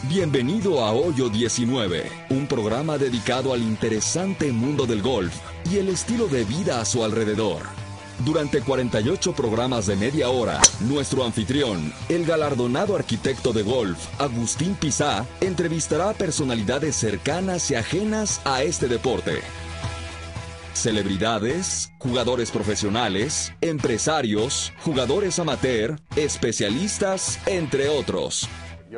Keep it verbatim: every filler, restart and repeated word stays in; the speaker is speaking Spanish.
Bienvenido a Hoyo diecinueve, un programa dedicado al interesante mundo del golf y el estilo de vida a su alrededor. Durante cuarenta y ocho programas de media hora, nuestro anfitrión, el galardonado arquitecto de golf, Agustín Pizá, entrevistará a personalidades cercanas y ajenas a este deporte. Celebridades, jugadores profesionales, empresarios, jugadores amateur, especialistas, entre otros.